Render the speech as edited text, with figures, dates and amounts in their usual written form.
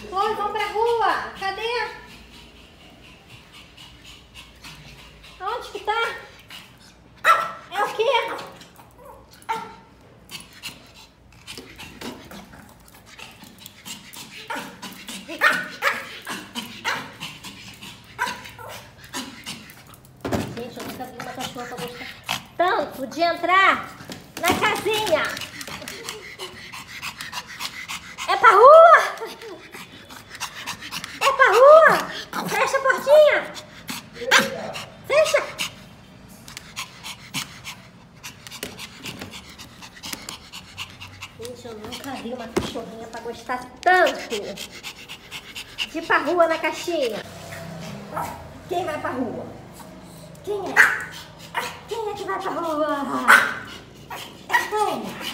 Chloe, vamos pra rua. Cadê? Onde que tá? É o quê? Gente, eu nunca vi uma cachorra pra gostar tanto de entrar na casinha. É pra rua? É pra rua? Fecha a portinha. Fecha. Gente, eu nunca vi uma cachorrinha pra gostar tanto de ir pra rua na caixinha. Quem vai pra rua? Quem é? Quem é que vai pra rua? Quem?